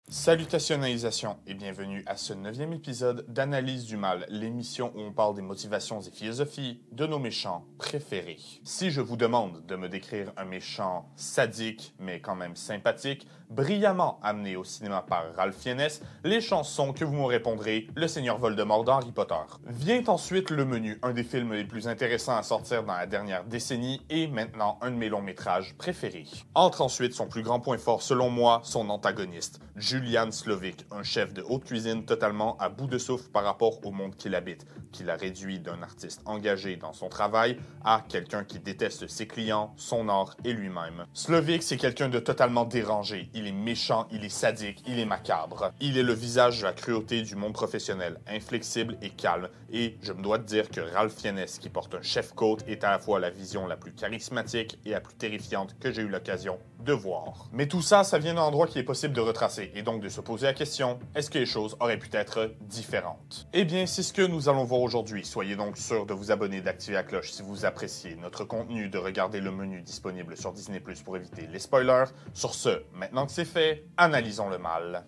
Salutationalisation et bienvenue à ce 9e épisode d'Analyse du mal, l'émission où on parle des motivations et philosophies de nos méchants préférés. Si je vous demande de me décrire un méchant sadique, mais quand même sympathique, brillamment amené au cinéma par Ralph Fiennes, les chansons que vous me répondrez, Le Seigneur Voldemort d'Harry Potter. Vient ensuite le menu, un des films les plus intéressants à sortir dans la dernière décennie et maintenant un de mes longs métrages préférés. Entre ensuite son plus grand point fort selon moi, son antagoniste, Julian Slowik, un chef de haute cuisine totalement à bout de souffle par rapport au monde qu'il habite, qui l'a réduit d'un artiste engagé dans son travail à quelqu'un qui déteste ses clients, son art et lui-même. Slowik, c'est quelqu'un de totalement dérangé. Il est méchant, il est sadique, il est macabre. Il est le visage de la cruauté du monde professionnel, inflexible et calme. Et je me dois te dire que Ralph Fiennes, qui porte un chef-coat, est à la fois la vision la plus charismatique et la plus terrifiante que j'ai eu l'occasion de voir. Mais tout ça, ça vient d'un endroit qui est possible de retracer, et donc de se poser la question, est-ce que les choses auraient pu être différentes? Eh bien, c'est ce que nous allons voir aujourd'hui. Soyez donc sûrs de vous abonner, d'activer la cloche si vous appréciez notre contenu, de regarder le menu disponible sur Disney+ pour éviter les spoilers. Sur ce, maintenant que c'est fait, analysons le mal.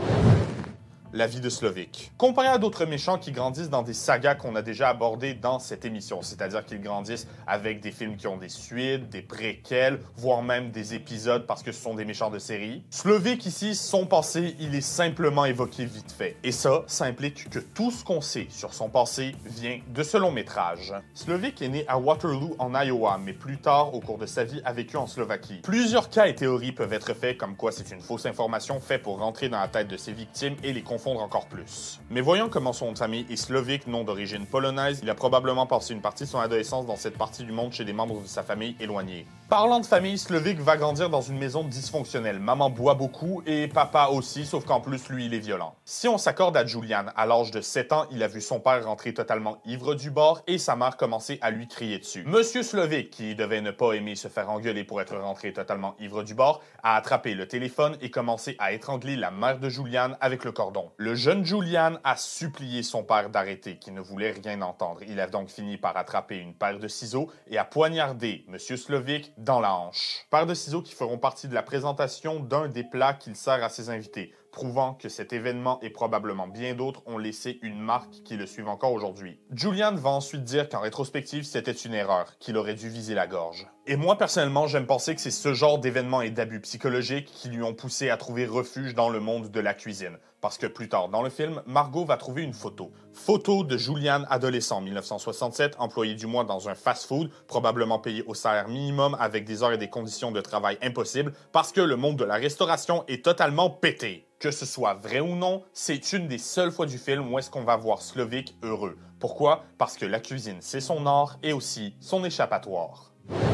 La vie de Slowik. Comparé à d'autres méchants qui grandissent dans des sagas qu'on a déjà abordées dans cette émission, c'est-à-dire qu'ils grandissent avec des films qui ont des suites, des préquels, voire même des épisodes parce que ce sont des méchants de série, Slowik ici, son passé, il est simplement évoqué vite fait. Et ça implique que tout ce qu'on sait sur son passé vient de ce long métrage. Slowik est né à Waterloo en Iowa, mais plus tard, au cours de sa vie, a vécu en Slovaquie. Plusieurs cas et théories peuvent être faits comme quoi c'est une fausse information faite pour rentrer dans la tête de ses victimes et les confondre encore plus. Mais voyons comment son nom de famille est Slowik, nom d'origine polonaise. Il a probablement passé une partie de son adolescence dans cette partie du monde chez des membres de sa famille éloignés. Parlant de famille, Slowik va grandir dans une maison dysfonctionnelle. Maman boit beaucoup et papa aussi, sauf qu'en plus, lui, il est violent. Si on s'accorde à Julian, à l'âge de 7 ans, il a vu son père rentrer totalement ivre du bar et sa mère commencer à lui crier dessus. Monsieur Slowik, qui devait ne pas aimer se faire engueuler pour être rentré totalement ivre du bar, a attrapé le téléphone et commencé à étrangler la mère de Julian avec le cordon. Le jeune Julian a supplié son père d'arrêter, qui ne voulait rien entendre. Il a donc fini par attraper une paire de ciseaux et a poignardé Monsieur Slowik dans la hanche. Paire de ciseaux qui feront partie de la présentation d'un des plats qu'il sert à ses invités, prouvant que cet événement et probablement bien d'autres ont laissé une marque qui le suivent encore aujourd'hui. Julian va ensuite dire qu'en rétrospective, c'était une erreur, qu'il aurait dû viser la gorge. Et moi, personnellement, j'aime penser que c'est ce genre d'événements et d'abus psychologiques qui lui ont poussé à trouver refuge dans le monde de la cuisine. Parce que plus tard dans le film, Margot va trouver une photo. Photo de Julian adolescent, 1967, employé du mois dans un fast-food, probablement payé au salaire minimum avec des heures et des conditions de travail impossibles, parce que le monde de la restauration est totalement pété. Que ce soit vrai ou non, c'est une des seules fois du film où est-ce qu'on va voir Slowik heureux. Pourquoi? Parce que la cuisine, c'est son art et aussi son échappatoire.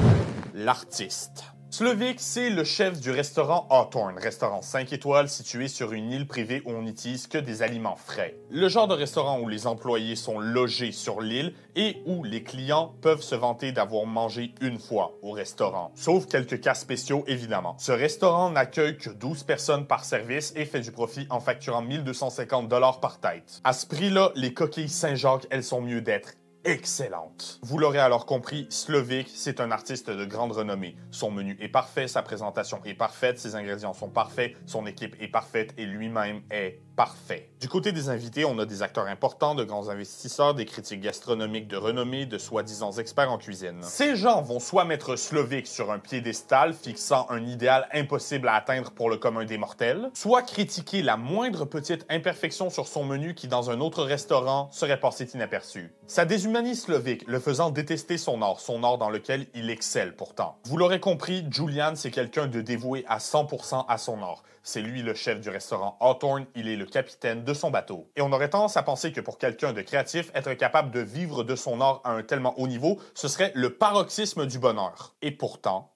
L'artiste. Slowik, c'est le chef du restaurant Hawthorne, restaurant 5 étoiles situé sur une île privée où on n'utilise que des aliments frais. Le genre de restaurant où les employés sont logés sur l'île et où les clients peuvent se vanter d'avoir mangé une fois au restaurant. Sauf quelques cas spéciaux, évidemment. Ce restaurant n'accueille que 12 personnes par service et fait du profit en facturant 1250 $ par tête. À ce prix-là, les coquilles Saint-Jacques, elles sont mieux d'être excellente. Vous l'aurez alors compris, Slowik, c'est un artiste de grande renommée. Son menu est parfait, sa présentation est parfaite, ses ingrédients sont parfaits, son équipe est parfaite et lui-même est parfait. Du côté des invités, on a des acteurs importants, de grands investisseurs, des critiques gastronomiques de renommée, de soi-disant experts en cuisine. Ces gens vont soit mettre Slowik sur un piédestal fixant un idéal impossible à atteindre pour le commun des mortels, soit critiquer la moindre petite imperfection sur son menu qui, dans un autre restaurant, serait passé inaperçu. Ça déshumanise Slowik, le faisant détester son art dans lequel il excelle pourtant. Vous l'aurez compris, Julian, c'est quelqu'un de dévoué à 100% à son art. C'est lui le chef du restaurant Hawthorne, il est le capitaine de son bateau. Et on aurait tendance à penser que pour quelqu'un de créatif, être capable de vivre de son art à un tellement haut niveau, ce serait le paroxysme du bonheur. Et pourtant,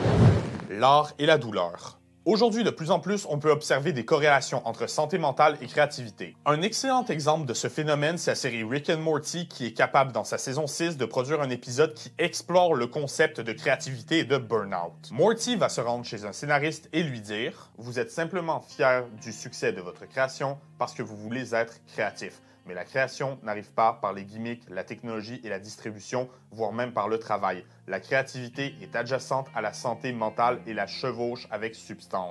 l'art et la douleur. Aujourd'hui, de plus en plus, on peut observer des corrélations entre santé mentale et créativité. Un excellent exemple de ce phénomène, c'est la série Rick and Morty qui est capable, dans sa saison 6, de produire un épisode qui explore le concept de créativité et de burn-out. Morty va se rendre chez un scénariste et lui dire « Vous êtes simplement fier du succès de votre création parce que vous voulez être créatif. » Mais la création n'arrive pas par les gimmicks, la technologie et la distribution, voire même par le travail. La créativité est adjacente à la santé mentale et la chevauche avec substance.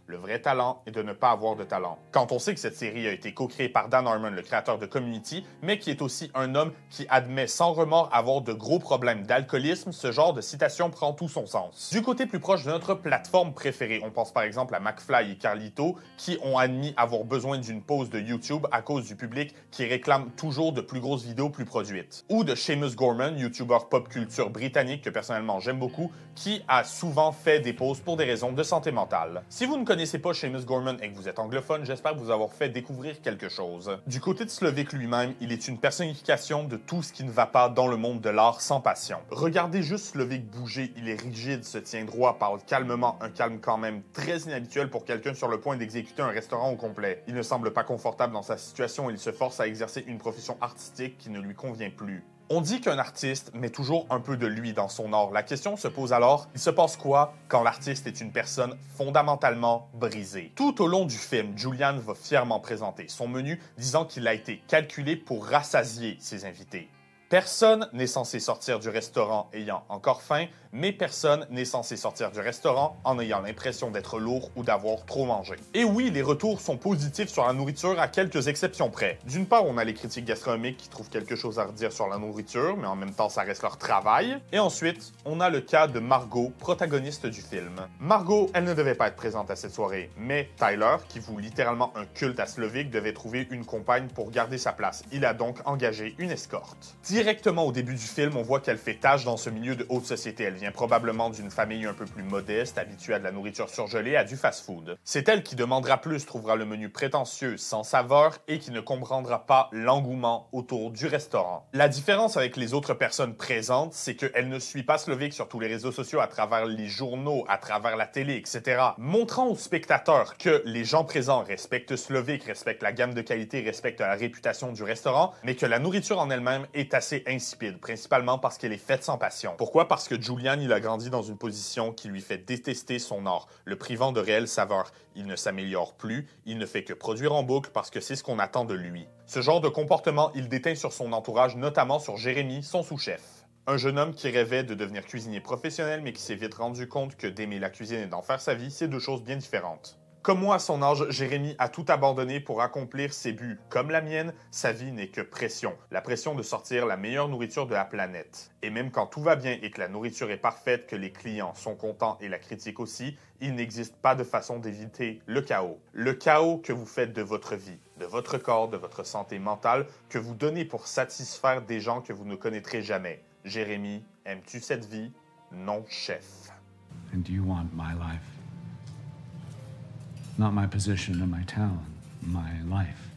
Le vrai talent est de ne pas avoir de talent. Quand on sait que cette série a été co-créée par Dan Harmon, le créateur de Community, mais qui est aussi un homme qui admet sans remords avoir de gros problèmes d'alcoolisme, ce genre de citation prend tout son sens. Du côté plus proche de notre plateforme préférée, on pense par exemple à McFly et Carlito, qui ont admis avoir besoin d'une pause de YouTube à cause du public qui réclame toujours de plus grosses vidéos plus produites. Ou de Seamus Gorman, youtubeur pop culture britannique que personnellement j'aime beaucoup, qui a souvent fait des pauses pour des raisons de santé mentale. Si vous ne connaissez pas Seamus Gorman et que vous êtes anglophone, j'espère vous avoir fait découvrir quelque chose. Du côté de Slovik lui-même, il est une personnification de tout ce qui ne va pas dans le monde de l'art sans passion. Regardez juste Slovik bouger, il est rigide, se tient droit, parle calmement, un calme quand même très inhabituel pour quelqu'un sur le point d'exécuter un restaurant au complet. Il ne semble pas confortable dans sa situation et il se force à exercer une profession artistique qui ne lui convient plus. On dit qu'un artiste met toujours un peu de lui dans son art. La question se pose alors, il se passe quoi quand l'artiste est une personne fondamentalement brisée? Tout au long du film, Julian va fièrement présenter son menu, disant qu'il a été calculé pour rassasier ses invités. Personne n'est censé sortir du restaurant ayant encore faim, mais personne n'est censé sortir du restaurant en ayant l'impression d'être lourd ou d'avoir trop mangé. Et oui, les retours sont positifs sur la nourriture à quelques exceptions près. D'une part, on a les critiques gastronomiques qui trouvent quelque chose à redire sur la nourriture, mais en même temps, ça reste leur travail. Et ensuite, on a le cas de Margot, protagoniste du film. Margot, elle ne devait pas être présente à cette soirée, mais Tyler, qui voue littéralement un culte à Slovik, devait trouver une compagne pour garder sa place. Il a donc engagé une escorte. Directement au début du film, on voit qu'elle fait tâche dans ce milieu de haute société. Elle vient probablement d'une famille un peu plus modeste, habituée à de la nourriture surgelée, à du fast-food. C'est elle qui demandera plus, trouvera le menu prétentieux, sans saveur et qui ne comprendra pas l'engouement autour du restaurant. La différence avec les autres personnes présentes, c'est qu'elle ne suit pas Slovik sur tous les réseaux sociaux, à travers les journaux, à travers la télé, etc. Montrant aux spectateurs que les gens présents respectent Slovik, respectent la gamme de qualité, respectent la réputation du restaurant, mais que la nourriture en elle-même est assez insipide, principalement parce qu'elle est faite sans passion. Pourquoi? Parce que Julian, il a grandi dans une position qui lui fait détester son art, le privant de réelle saveur. Il ne s'améliore plus, il ne fait que produire en boucle parce que c'est ce qu'on attend de lui. Ce genre de comportement, il déteint sur son entourage, notamment sur Jérémy, son sous-chef. Un jeune homme qui rêvait de devenir cuisinier professionnel, mais qui s'est vite rendu compte que d'aimer la cuisine et d'en faire sa vie, c'est deux choses bien différentes. Comme moi à son âge, Jérémy a tout abandonné pour accomplir ses buts. Comme la mienne, sa vie n'est que pression. La pression de sortir la meilleure nourriture de la planète. Et même quand tout va bien et que la nourriture est parfaite, que les clients sont contents et la critique aussi, il n'existe pas de façon d'éviter le chaos. Le chaos que vous faites de votre vie, de votre corps, de votre santé mentale, que vous donnez pour satisfaire des gens que vous ne connaîtrez jamais. Jérémy, aimes-tu cette vie? Non, chef. And do you want my life? Not my position or my talent, my life.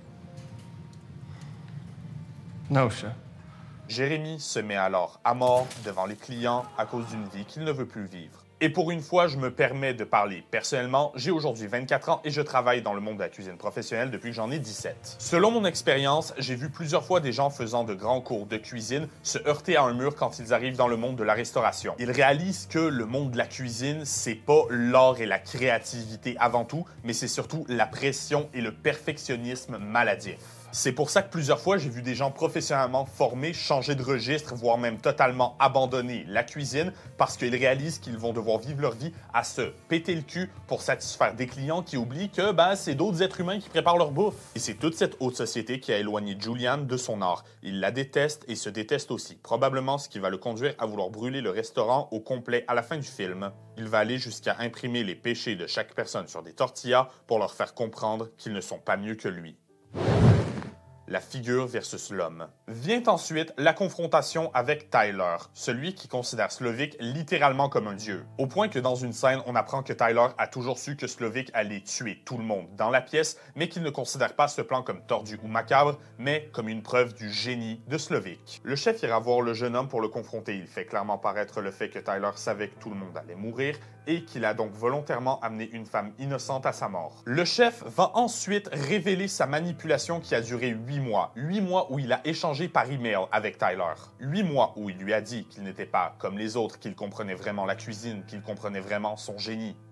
No, chef. Jérémy se met alors à mort devant les clients à cause d'une vie qu'il ne veut plus vivre. Et pour une fois, je me permets de parler. Personnellement, j'ai aujourd'hui 24 ans et je travaille dans le monde de la cuisine professionnelle depuis que j'en ai 17. Selon mon expérience, j'ai vu plusieurs fois des gens faisant de grands cours de cuisine se heurter à un mur quand ils arrivent dans le monde de la restauration. Ils réalisent que le monde de la cuisine, c'est pas l'art et la créativité avant tout, mais c'est surtout la pression et le perfectionnisme maladif. C'est pour ça que plusieurs fois, j'ai vu des gens professionnellement formés changer de registre, voire même totalement abandonner la cuisine parce qu'ils réalisent qu'ils vont devoir vivre leur vie à se péter le cul pour satisfaire des clients qui oublient que c'est d'autres êtres humains qui préparent leur bouffe. Et c'est toute cette haute société qui a éloigné Julian de son art. Il la déteste et se déteste aussi. Probablement ce qui va le conduire à vouloir brûler le restaurant au complet à la fin du film. Il va aller jusqu'à imprimer les péchés de chaque personne sur des tortillas pour leur faire comprendre qu'ils ne sont pas mieux que lui. La figure versus l'homme. Vient ensuite la confrontation avec Tyler, celui qui considère Slovik littéralement comme un dieu. Au point que dans une scène, on apprend que Tyler a toujours su que Slovik allait tuer tout le monde dans la pièce, mais qu'il ne considère pas ce plan comme tordu ou macabre, mais comme une preuve du génie de Slovik. Le chef ira voir le jeune homme pour le confronter. Il fait clairement paraître le fait que Tyler savait que tout le monde allait mourir et qu'il a donc volontairement amené une femme innocente à sa mort. Le chef va ensuite révéler sa manipulation qui a duré 8 mois. 8 mois où il a échangé par email avec Tyler. 8 mois où il lui a dit qu'il n'était pas comme les autres, qu'il comprenait vraiment la cuisine, qu'il comprenait vraiment son génie.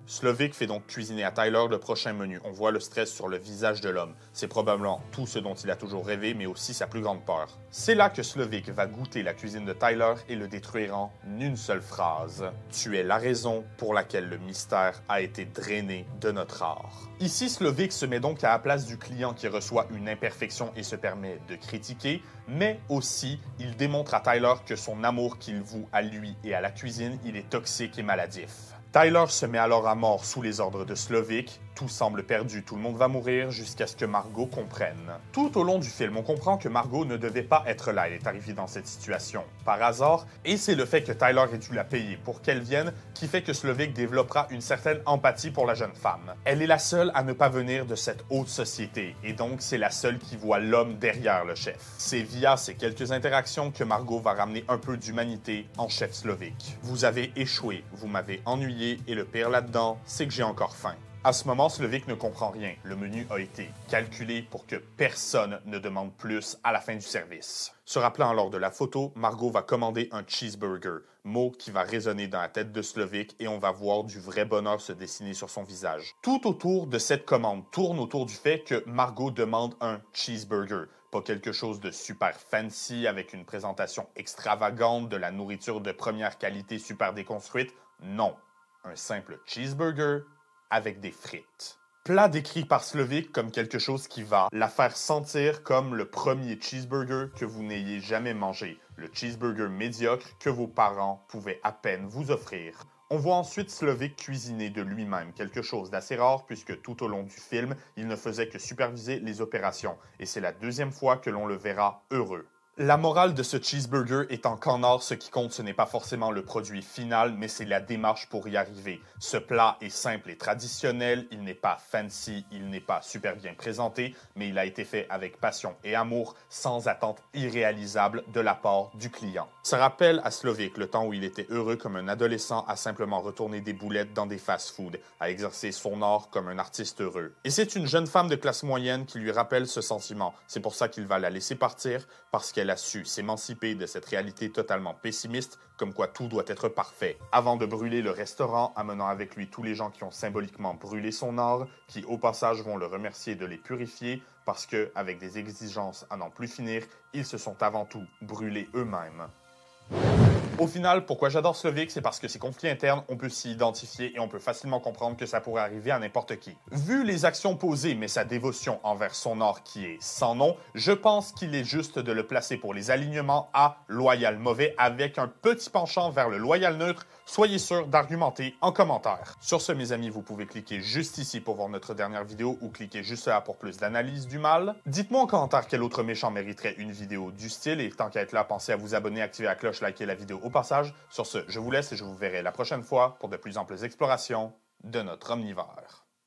Slovik fait donc cuisiner à Tyler le prochain menu. On voit le stress sur le visage de l'homme. C'est probablement tout ce dont il a toujours rêvé, mais aussi sa plus grande peur. C'est là que Slovik va goûter la cuisine de Tyler et le détruire en une seule phrase. « Tu es la raison pour laquelle le mystère a été drainé de notre art. » Ici, Slovik se met donc à la place du client qui reçoit une imperfection et se permet de critiquer, mais aussi, il démontre à Tyler que son amour qu'il voue à lui et à la cuisine, il est toxique et maladif. Tyler se met alors à mort sous les ordres de Slovik. Tout semble perdu, tout le monde va mourir jusqu'à ce que Margot comprenne. Tout au long du film, on comprend que Margot ne devait pas être là. Elle est arrivée dans cette situation par hasard et c'est le fait que Tyler ait dû la payer pour qu'elle vienne qui fait que Slovik développera une certaine empathie pour la jeune femme. Elle est la seule à ne pas venir de cette haute société et donc c'est la seule qui voit l'homme derrière le chef. C'est via ces quelques interactions que Margot va ramener un peu d'humanité en chef Slovik. Vous avez échoué, vous m'avez ennuyé et le pire là-dedans, c'est que j'ai encore faim. À ce moment, Slovik ne comprend rien. Le menu a été calculé pour que personne ne demande plus à la fin du service. Se rappelant alors de la photo, Margot va commander un cheeseburger, mot qui va résonner dans la tête de Slovik et on va voir du vrai bonheur se dessiner sur son visage. Tout autour de cette commande tourne autour du fait que Margot demande un cheeseburger. Pas quelque chose de super fancy avec une présentation extravagante, de la nourriture de première qualité super déconstruite. Non, un simple cheeseburger avec des frites. Plat décrit par Slovik comme quelque chose qui va la faire sentir comme le premier cheeseburger que vous n'ayez jamais mangé, le cheeseburger médiocre que vos parents pouvaient à peine vous offrir. On voit ensuite Slovik cuisiner de lui-même, quelque chose d'assez rare puisque tout au long du film, il ne faisait que superviser les opérations, et c'est la deuxième fois que l'on le verra heureux. La morale de ce cheeseburger étant qu'en art, ce qui compte, ce n'est pas forcément le produit final, mais c'est la démarche pour y arriver. Ce plat est simple et traditionnel, il n'est pas fancy, il n'est pas super bien présenté, mais il a été fait avec passion et amour, sans attente irréalisable de la part du client. Ça rappelle à Slovik le temps où il était heureux comme un adolescent à simplement retourner des boulettes dans des fast-foods, à exercer son art comme un artiste heureux. Et c'est une jeune femme de classe moyenne qui lui rappelle ce sentiment. C'est pour ça qu'il va la laisser partir, parce qu'elle a su s'émanciper de cette réalité totalement pessimiste, comme quoi tout doit être parfait. Avant de brûler le restaurant, amenant avec lui tous les gens qui ont symboliquement brûlé son art, qui au passage vont le remercier de les purifier, parce que, avec des exigences à n'en plus finir, ils se sont avant tout brûlés eux-mêmes. Au final, pourquoi j'adore Slovik, c'est parce que ses conflits internes, on peut s'y identifier et on peut facilement comprendre que ça pourrait arriver à n'importe qui. Vu les actions posées, mais sa dévotion envers son art qui est sans nom, je pense qu'il est juste de le placer pour les alignements à loyal mauvais avec un petit penchant vers le loyal neutre. Soyez sûr d'argumenter en commentaire. Sur ce, mes amis, vous pouvez cliquer juste ici pour voir notre dernière vidéo ou cliquer juste là pour plus d'analyse du mal. Dites-moi en commentaire quel autre méchant mériterait une vidéo du style et tant qu'à être là, pensez à vous abonner, activer la cloche, liker la vidéo au passage. Sur ce, je vous laisse et je vous verrai la prochaine fois pour de plus amples explorations de notre omnivore.